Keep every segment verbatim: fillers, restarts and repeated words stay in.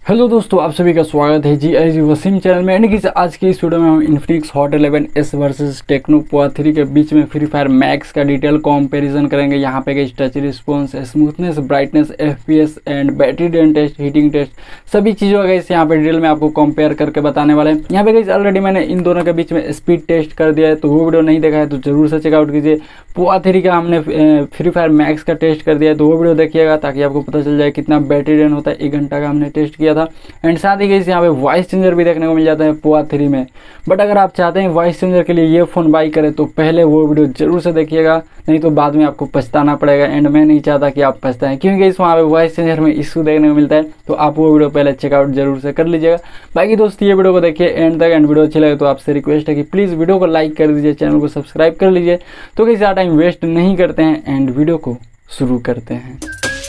Hello दोस्तों, आप सभी का स्वागत है जी आई वसीम चैनल में। यानी कि आज की इस वीडियो में हम Infinix hot eleven S versus Tecno Pova three के बीच में फ्री फायर मैक्स का डिटेल कंपैरिजन करेंगे। यहाँ पे guys touch response, smoothness, brightness, FPS and battery drain test, heating test, सभी चीज़ों का इस यहाँ पे डिटेल में आपको कंपेयर करके बताने वाले हैं। यहाँ पे गई ऑलरेडी मैंने इन दोनों के बीच में स्पीड टेस्ट कर दिया है, तो वो वीडियो नहीं देखा है तो जरूर से चेकआउट कीजिए। पोआ थ्री का हमने फ्री फायर मैक्स का टेस्ट कर दिया है, तो वो वीडियो देखिएगा ताकि आपको पता चल जाए कितना बैटरी ड्रेन होता है। एक घंटा का हमने टेस्ट किया था। एंड साथ ही यहाँ पे वॉइस चेंजर भी देखने को मिल जाता है पोआ थ्री में। बट अगर आप चाहते हैं वॉइस चेंजर के लिए ये फ़ोन बाई करें तो पहले वो वीडियो जरूर से देखिएगा, नहीं तो बाद में आपको पछताना पड़ेगा। एंड मैं नहीं चाहता कि आप पछताएं, क्योंकि इस वहाँ पे वॉइस चेंजर में इशू देखने को मिलता है, तो आप वो वीडियो पहले चेकआउट जरूर से कर लीजिएगा। बाकी दोस्त ये वीडियो को देखिए एंड तक। एंड वीडियो अच्छी लगे तो आपसे रिक्वेस्ट है कि प्लीज़ वीडियो को लाइक कर दीजिए, चैनल को सब्सक्राइब कर लीजिए। तो किसी टाइम वेस्ट नहीं करते हैं एंड वीडियो को शुरू करते हैं।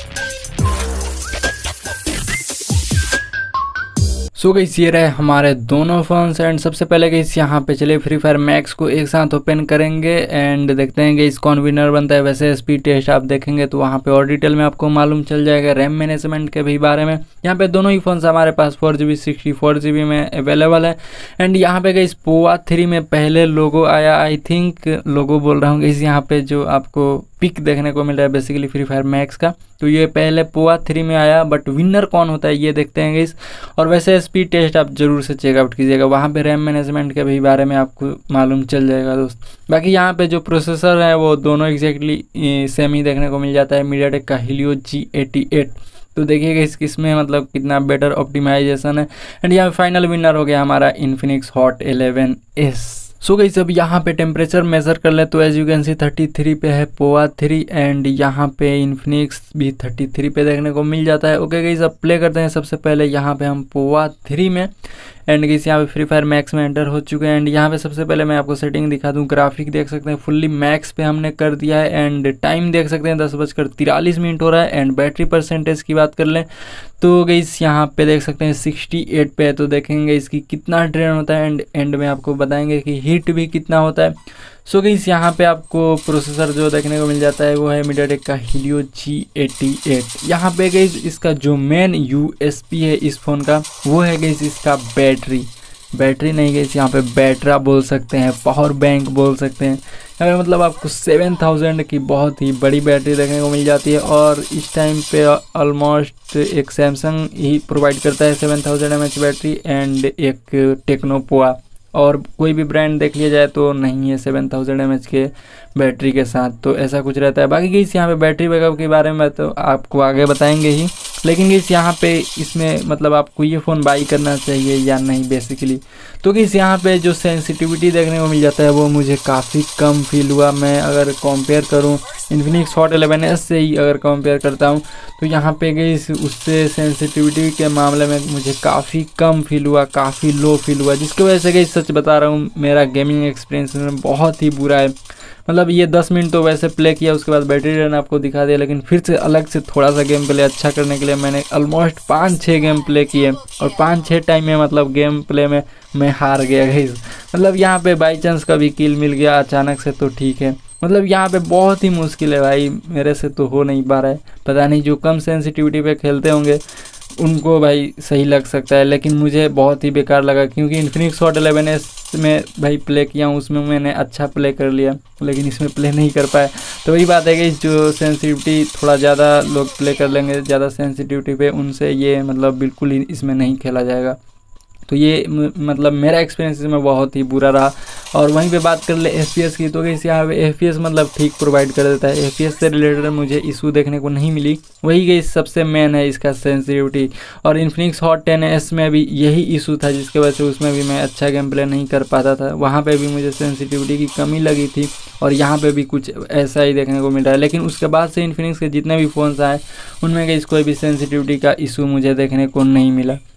सो गाइस ये रहे हमारे दोनों फोन्स। एंड सबसे पहले गाइस यहाँ पे चलिए फ्री फायर मैक्स को एक साथ ओपन करेंगे एंड देखते हैं गाइस कौन विनर बनता है। वैसे स्पीड टेस्ट आप देखेंगे तो वहाँ पे और डिटेल में आपको मालूम चल जाएगा, रैम मैनेजमेंट के भी बारे में। यहाँ पे दोनों ही फोन्स हमारे पास four G B sixty four G B में अवेलेबल है। एंड यहाँ पे गाइस पोआ थ्री में पहले लोगो आया, आई थिंक लोगो बोल रहा हूँ गाइस, यहाँ पे जो आपको पिक देखने को मिल रहा है बेसिकली फ्री फायर मैक्स का, तो ये पहले पोआ थ्री में आया। बट विनर कौन होता है ये देखते हैं गाइस। और वैसे स्पीड टेस्ट आप जरूर से चेकआउट कीजिएगा, वहाँ पे रैम मैनेजमेंट के भी बारे में आपको मालूम चल जाएगा दोस्त। बाकी यहाँ पे जो प्रोसेसर है वो दोनों एग्जैक्टली सेम ही देखने को मिल जाता है, मीडियाटेक का हीलियो जी एटी एट। तो देखिएगा इस इसमें मतलब कितना बेटर ऑप्टिमाइजेशन है। एंड यहाँ फाइनल विनर हो गया हमारा Infinix hot eleven S. So guys अब यहाँ पे टेम्परेचर मेजर कर ले तो as you can see thirty three पे है पोआ थ्री एंड यहाँ पे इन्फिनिक्स भी थर्टी थ्री पे देखने को मिल जाता है। ओके गाइस अब प्ले करते हैं। सबसे पहले यहाँ पे हम पोआ थ्री में एंड गाइस यहाँ पे फ्री फायर मैक्स में एंटर हो चुके हैं। एंड यहाँ पे सबसे पहले मैं आपको सेटिंग दिखा दूँ। ग्राफिक देख सकते हैं फुल्ली मैक्स पे हमने कर दिया है। एंड टाइम देख सकते हैं दस बजकर तिरालीस मिनट हो रहा है। एंड बैटरी परसेंटेज की बात कर लें तो गाइस यहाँ पे देख सकते हैं सिक्सटी एट पे है, तो देखेंगे इसकी कितना ड्रेन होता है। एंड एंड में आपको बताएंगे कि हीट भी कितना होता है। सो गाइस यहाँ पे आपको प्रोसेसर जो देखने को मिल जाता है वो है मीडियाटेक का हीलियो जी एटी एट। यहाँ पे गाइस इसका जो मेन यूएसपी है इस फ़ोन का वो है गाइस इसका बैटरी। बैटरी नहीं गाइस, यहाँ पे बैटरा बोल सकते हैं, पावर बैंक बोल सकते हैं। यहाँ पे मतलब आपको सेवन थाउजेंड की बहुत ही बड़ी बैटरी देखने को मिल जाती है। और इस टाइम पे ऑलमोस्ट एक सैमसंग ही प्रोवाइड करता है seven thousand M H battery and एक टेक्नो पोआ, और कोई भी ब्रांड देख लिया जाए तो नहीं है सेवन थाउजेंड एम एच के बैटरी के साथ, तो ऐसा कुछ रहता है। बाकी गाइस यहाँ पे बैटरी बैकअप के बारे में तो आपको आगे बताएंगे ही, लेकिन गाइस यहाँ पे इसमें मतलब आपको ये फ़ोन बाई करना चाहिए या नहीं बेसिकली। तो गाइस यहाँ पे जो सेंसिटिविटी देखने को मिल जाता है वो मुझे काफ़ी कम फील हुआ। मैं अगर कंपेयर करूँ इन्फिनिक्स हॉट इलेवन एस से ही अगर कंपेयर करता हूँ तो यहाँ पे गाइस उससे सेंसिटिविटी के मामले में मुझे काफ़ी कम फील हुआ, काफ़ी लो फील हुआ, जिसकी वजह से गाइस सच बता रहा हूँ मेरा गेमिंग एक्सपीरियंस में बहुत ही बुरा है। मतलब ये दस मिनट तो वैसे प्ले किया, उसके बाद बैटरी ड्रेन आपको दिखा दिया, लेकिन फिर से अलग से थोड़ा सा गेम प्ले अच्छा करने के लिए मैंने ऑलमोस्ट पाँच छः गेम प्ले किए और पाँच छः टाइम में मतलब गेम प्ले में मैं हार गया गाइस। मतलब यहाँ पे बाई चांस कभी किल मिल गया अचानक से तो ठीक है, मतलब यहाँ पे बहुत ही मुश्किल है भाई, मेरे से तो हो नहीं पा रहा है। पता नहीं जो कम सेंसिटिविटी पे खेलते होंगे उनको भाई सही लग सकता है, लेकिन मुझे बहुत ही बेकार लगा, क्योंकि इन्फिनिक्स हॉट इलेवन एस में भाई प्ले किया हूँ, उसमें मैंने अच्छा प्ले कर लिया, लेकिन इसमें प्ले नहीं कर पाया। तो वही बात है कि जो सेंसिटिविटी थोड़ा ज़्यादा लोग प्ले कर लेंगे ज़्यादा सेंसिटिविटी पे, उनसे ये मतलब बिल्कुल ही इसमें नहीं खेला जाएगा। तो ये मतलब मेरा एक्सपीरियंस इसमें बहुत ही बुरा रहा। और वहीं पे बात कर ले एफपीएस की, तो गाइस यहाँ पे एफपीएस मतलब ठीक प्रोवाइड कर देता है। एफपीएस से रिलेटेड मुझे इशू देखने को नहीं मिली, वही गाइस सबसे मेन है इसका सेंसिटिविटी। और इन्फिनिक्स हॉट टेन एस में भी यही इशू था, जिसके वजह से उसमें भी मैं अच्छा गेम प्ले नहीं कर पाता था, वहाँ पर भी मुझे सेंसिटिविटी की कमी लगी थी। और यहाँ पे भी कुछ ऐसा ही देखने को मिल रहा है, लेकिन उसके बाद से इन्फिनिक्स के जितने भी फ़ोन्स आए उनमें गाइस कोई भी सेंसिटिविटी का इशू मुझे देखने को नहीं मिला।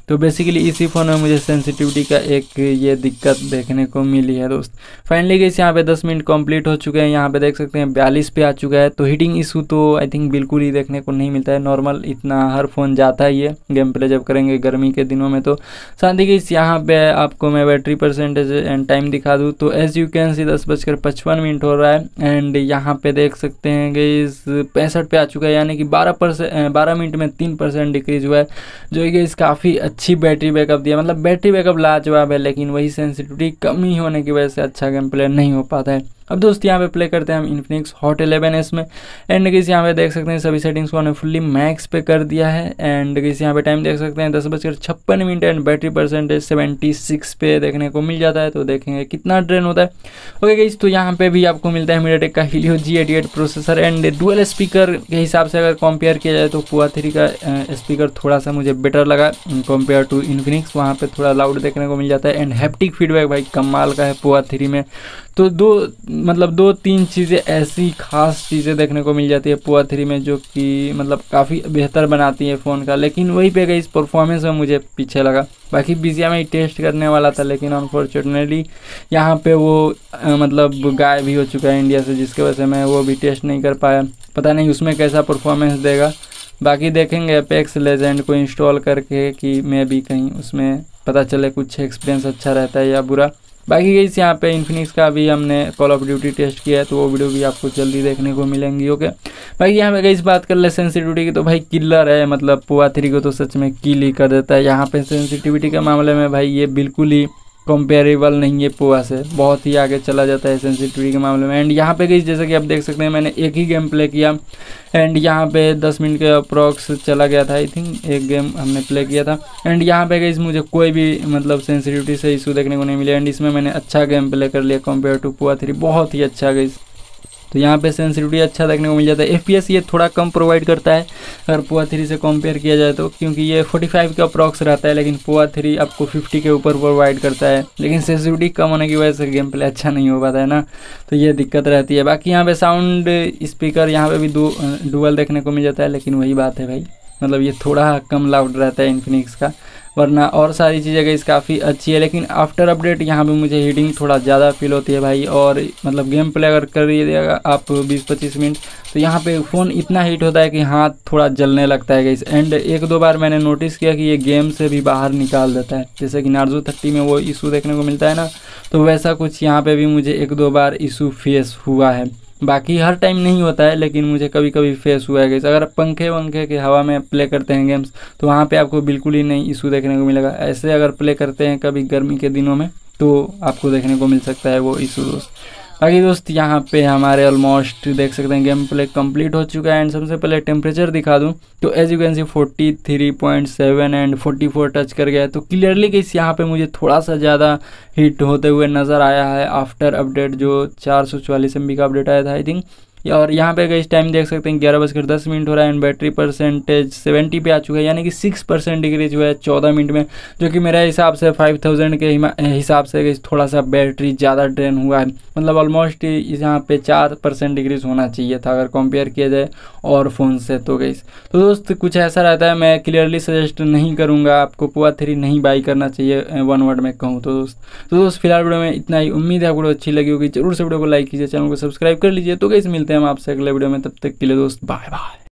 तो बेसिकली इसी फ़ोन में मुझे सेंसिटिविटी का एक ये दिक्कत देखने को मिली है दोस्त। फाइनली गाइस यहाँ पे दस मिनट कंप्लीट हो चुके हैं, यहाँ पे देख सकते हैं बयालीस पे आ चुका है। तो हीटिंग इशू तो आई थिंक बिल्कुल ही देखने को नहीं मिलता है, नॉर्मल इतना हर फ़ोन जाता ही है गेम प्ले जब करेंगे गर्मी के दिनों में। तो साथ ही गाइस यहाँ पे आपको मैं बैटरी परसेंटेज एंड टाइम दिखा दूँ तो एज यू कैन सी दस बजकर पचपन मिनट हो रहा है एंड यहाँ पे देख सकते हैं गाइस पैंसठ पे आ चुका है, यानी कि बारह परसेंट बारह मिनट में तीन परसेंट डिक्रीज हुआ है, जो कि गाइस काफ़ी अच्छी बैटरी बैकअप दिया। मतलब बैटरी बैकअप लाजवाब है, लेकिन वही सेंसिटिविटी कमी होने की वजह से अच्छा गेम प्ले नहीं हो पाता है। अब दोस्त यहाँ पे प्ले करते हैं हम इन्फिनिक्स हॉट इलेवन एस में एंड गाइस यहाँ पे देख सकते हैं सभी सेटिंग्स को हमने फुल्ली मैक्स पे कर दिया है एंड गाइस यहाँ पे टाइम देख सकते हैं दस बजकर छप्पन minute and battery percentage seventy six पे देखने को मिल जाता है। तो देखेंगे कितना ड्रेन होता है। ओके गाइस, तो यहाँ पे भी आपको मिलता है मीडियाटेक का Helio G eighty eight processor and dual speaker के हिसाब से अगर कंपेयर किया जाए तो पुआ थ्री का स्पीकर थोड़ा सा मुझे बेटर लगा कंपेयर टू इन्फिनिक्स, वहाँ पे थोड़ा लाउड देखने को मिल जाता है एंड हैप्टिक फीडबैक भाई कमाल का है पुआ थ्री में। तो दो मतलब दो तीन चीज़ें ऐसी खास चीज़ें देखने को मिल जाती है पुआ थ्री में जो कि मतलब काफ़ी बेहतर बनाती है फ़ोन का, लेकिन वही पे गई इस परफॉर्मेंस में मुझे पीछे लगा। बाकी बीजिया में ही टेस्ट करने वाला था, लेकिन अनफॉर्चुनेटली यहाँ पे वो आ, मतलब गायब भी हो चुका है इंडिया से, जिसकी वजह से मैं वो भी टेस्ट नहीं कर पाया। पता नहीं उसमें कैसा परफॉर्मेंस देगा, बाकी देखेंगे एपेक्स लेजेंड को इंस्टॉल करके कि मैं भी कहीं उसमें पता चले कुछ एक्सपीरियंस अच्छा रहता है या बुरा। बाकी गाइस यहाँ पे इन्फिनिक्स का भी हमने कॉल ऑफ ड्यूटी टेस्ट किया है, तो वो वीडियो भी आपको जल्दी देखने को मिलेंगी। ओके भाई, यहाँ पे गाइस बात कर ले सेंसिटिविटी की, तो भाई किलर है, मतलब पुआ थ्री को तो सच में किल ही कर देता है। यहाँ पे सेंसिटिविटी के मामले में भाई ये बिल्कुल ही कंपेरेबल नहीं है पुआ से, बहुत ही आगे चला जाता है सेंसिटिविटी के मामले में। एंड यहाँ पे गाइस जैसे कि आप देख सकते हैं मैंने एक ही गेम प्ले किया एंड यहाँ पे दस मिनट के अप्रॉक्स चला गया था, आई थिंक एक गेम हमने प्ले किया था एंड यहाँ पे गाइस मुझे कोई भी मतलब सेंसिटिविटी से इशू देखने को नहीं मिला एंड इसमें मैंने अच्छा गेम प्ले कर लिया कंपेयर टू पुआ थ्री, बहुत ही अच्छा गाइस। तो यहाँ पे सेंसिटिविटी अच्छा देखने को मिल जाता है। एफपीएस ये थोड़ा कम प्रोवाइड करता है अगर पुआ थ्री से कंपेयर किया जाए तो, क्योंकि ये पैंतालीस का अप्रॉक्स रहता है, लेकिन पुआ थ्री आपको पचास के ऊपर प्रोवाइड करता है, लेकिन सेंसिटिविटी कम होने की वजह से गेम प्ले अच्छा नहीं हो पाता है ना, तो ये दिक्कत रहती है। बाकी यहाँ पे साउंड स्पीकर यहाँ पे भी दो डुअल देखने को मिल जाता है, लेकिन वही बात है भाई, मतलब ये थोड़ा कम लाउड रहता है इन्फिनिक्स का, वरना और सारी चीज़ें गाइस काफ़ी अच्छी है। लेकिन आफ्टर अपडेट यहाँ पे मुझे हीटिंग थोड़ा ज़्यादा फील होती है भाई, और मतलब गेम प्ले अगर करिएगा आप बीस पच्चीस मिनट तो यहाँ पे फ़ोन इतना हीट होता है कि हाथ थोड़ा जलने लगता है गाइस। एंड एक दो बार मैंने नोटिस किया कि ये गेम से भी बाहर निकाल देता है, जैसे कि नार्जो थर्टी में वो इशू देखने को मिलता है ना, तो वैसा कुछ यहाँ पर भी मुझे एक दो बार इशू फेस हुआ है। बाकी हर टाइम नहीं होता है, लेकिन मुझे कभी कभी फेस हुआ है गाइस। अगर पंखे वंखे के हवा में प्ले करते हैं गेम्स तो वहाँ पे आपको बिल्कुल ही नहीं इशू देखने को मिलेगा। ऐसे अगर प्ले करते हैं कभी गर्मी के दिनों में तो आपको देखने को मिल सकता है वो इशू दोस्त। बाकी दोस्त यहाँ पे हमारे ऑलमोस्ट देख सकते हैं गेम प्ले कंप्लीट हो चुका है एंड सबसे पहले टेम्परेचर दिखा दूँ तो as you can see forty three point seven and forty four touch कर गया है। तो क्लियरली गाइस यहाँ पे मुझे थोड़ा सा ज़्यादा हीट होते हुए नज़र आया है आफ्टर अपडेट, जो चार सौ चवालीस एम बी का अपडेट आया था आई थिंक। और यहाँ पे गाइस टाइम देख सकते हैं ग्यारह बजकर दस मिनट हो रहा है एंड बैटरी परसेंटेज सेवेंटी पे आ चुका है, यानी कि सिक्स परसेंट डिक्रीज हुआ है चौदह मिनट में, जो कि मेरे हिसाब से फाइव थाउजेंड के हिसाब से गाइस थोड़ा सा बैटरी ज़्यादा ड्रेन हुआ है। मतलब ऑलमोस्ट यहाँ पे चार परसेंट डिक्रीज होना चाहिए था अगर कंपेयर किया जाए और फ़ोन से। तो गाइस तो दोस्त कुछ ऐसा रहता है, मैं क्लियरली सजेस्ट नहीं करूँगा आपको पुआ थ्री नहीं बाई करना चाहिए वन वर्ड में कहूँ तो दोस्त। तो दोस्त फिलहाल वीडियो में इतना ही, उम्मीद है वीडियो अच्छी लगी होगी, जरूर से वीडियो को लाइक कीजिए, चैनल को सब्सक्राइब कर लीजिए। तो गाइस मिलते हैं हम आपसे अगले वीडियो में, तब तक के लिए दोस्त बाय बाय।